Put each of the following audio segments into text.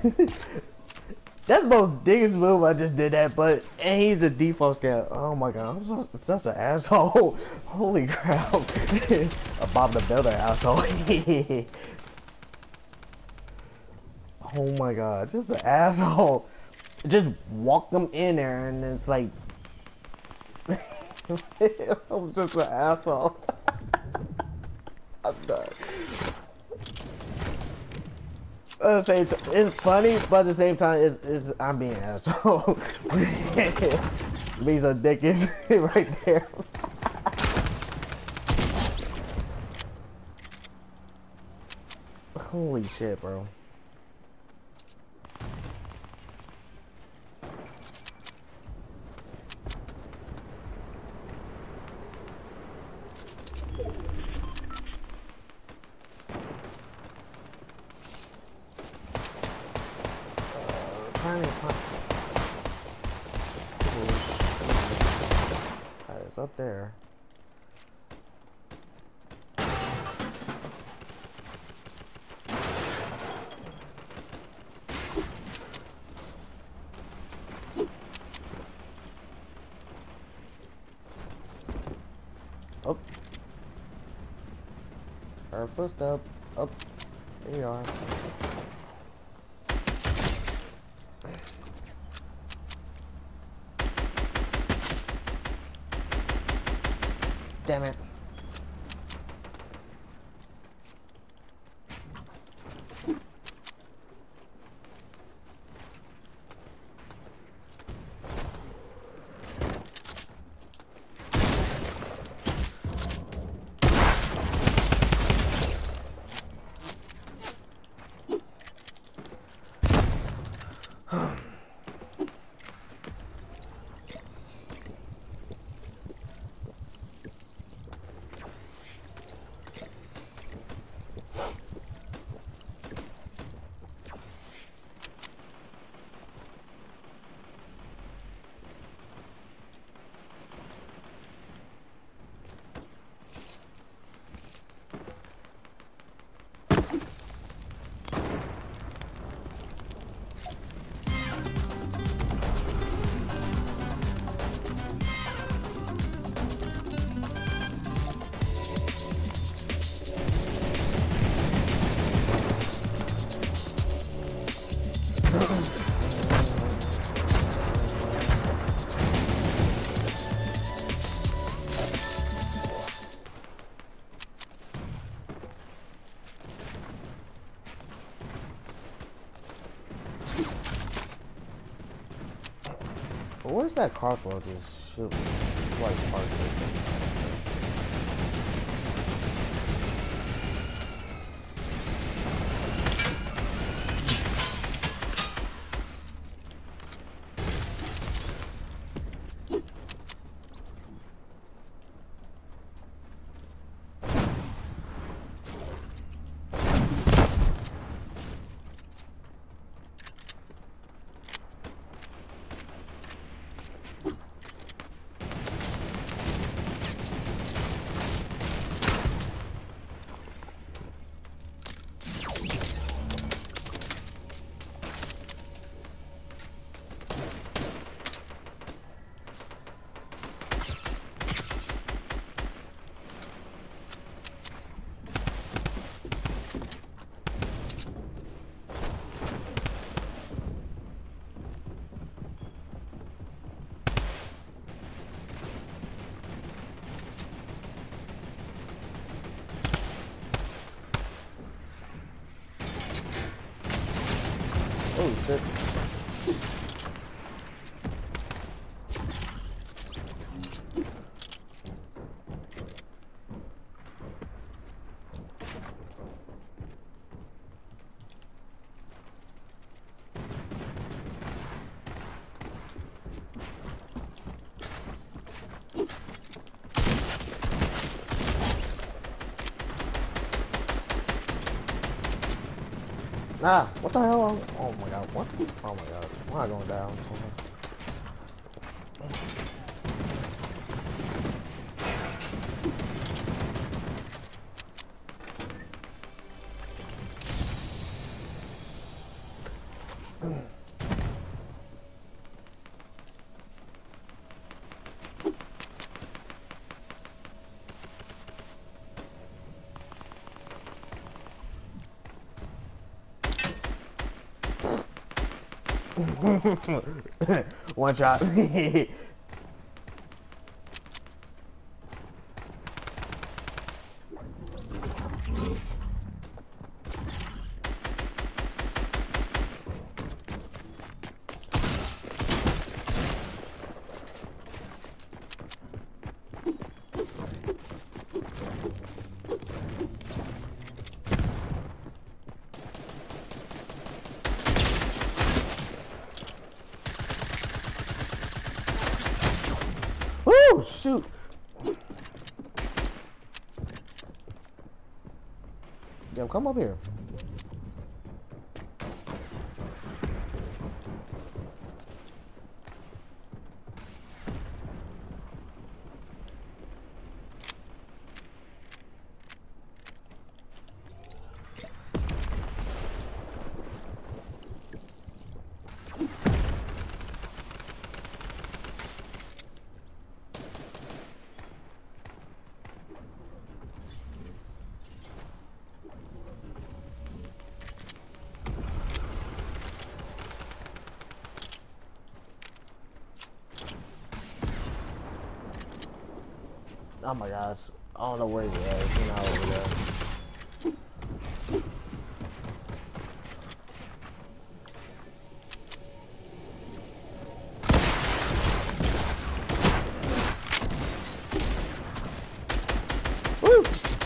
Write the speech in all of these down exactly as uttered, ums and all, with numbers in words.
That's the most biggest move. I just did that, but and he's the default scan. Oh my god, I'm such, such an asshole. Holy crap. A Bob the Builder asshole. Oh my god, just an asshole. Just walk them in there and it's like I'm just an asshole. I'm done. At the same time, it's funny, but at the same time, it's, it's I'm being an asshole. Being a dick is right there. Holy shit, bro. Trying to find. Oh, it's up there. Oh. Our footstep. Up. There you are. Damn it. Where's that crossbow just shoot like part of this thing? Oh shit. Ah, what the hell? Oh my god, what? Oh my god, am I going down? One shot. Oh shoot! Yo, come up here. Oh my gosh. I don't know where he is. He's not over there. Woo!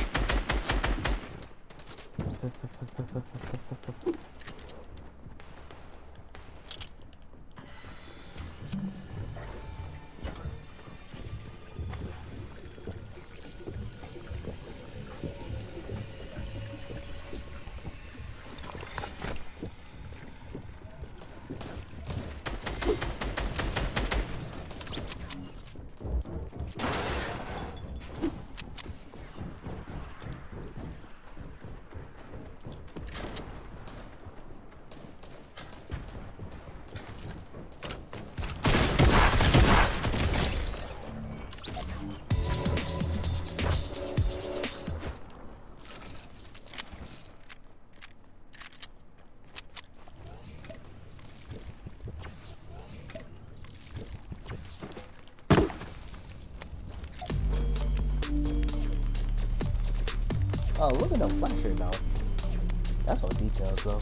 Oh, look at the flasher though. That's all details though.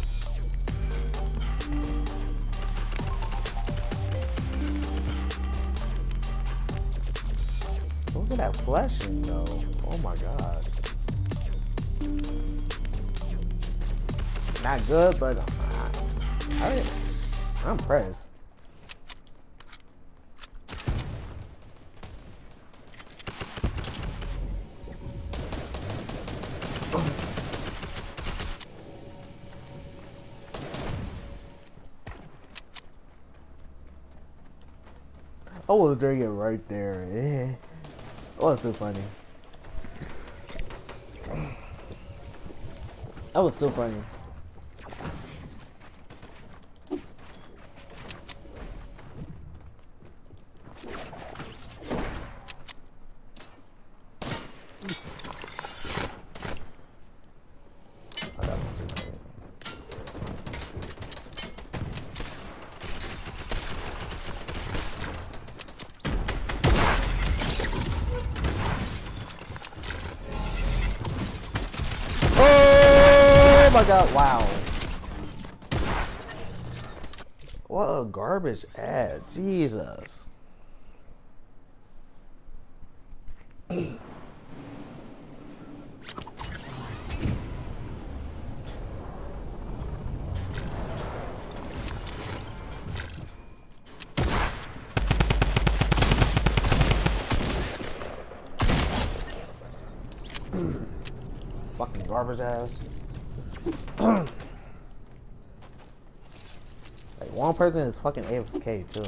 Look at that flashing though. Oh my god. Not good, but I, I, I'm impressed. I was drinking right there. Yeah. Oh, that's so funny. That was so funny. Oh my god, wow. What a garbage ad, Jesus. Fucking garbage ass. Like one person is fucking A F K too.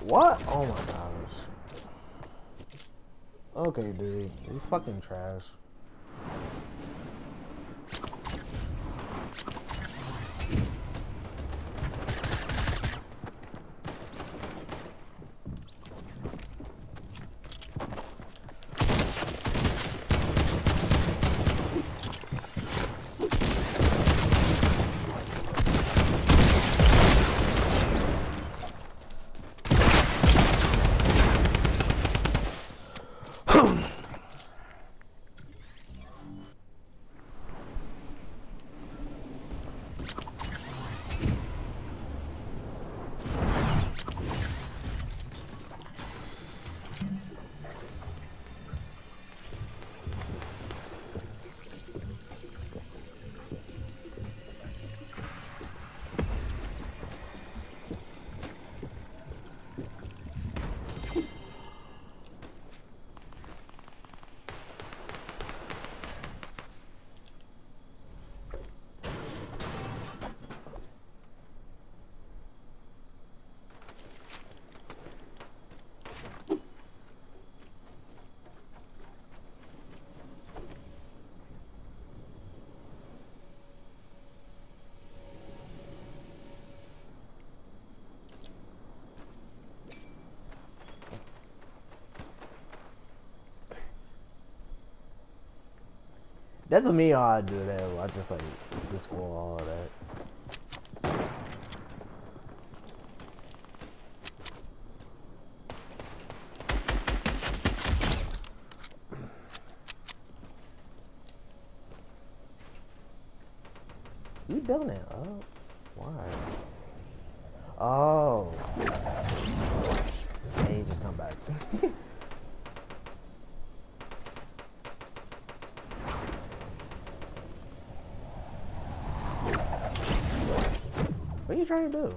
What? Oh my gosh. Okay, dude. You fucking trash. That's me how I do that. I just like just scroll all of that. You building it up? Why? Oh. And you just come back. What are you trying to do?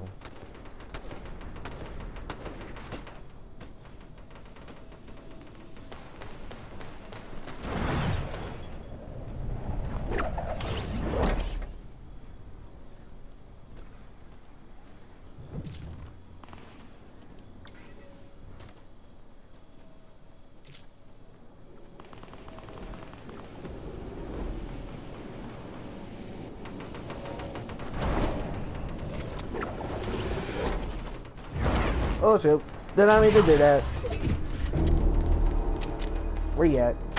Oh shoot, did I mean to do that? Where you at?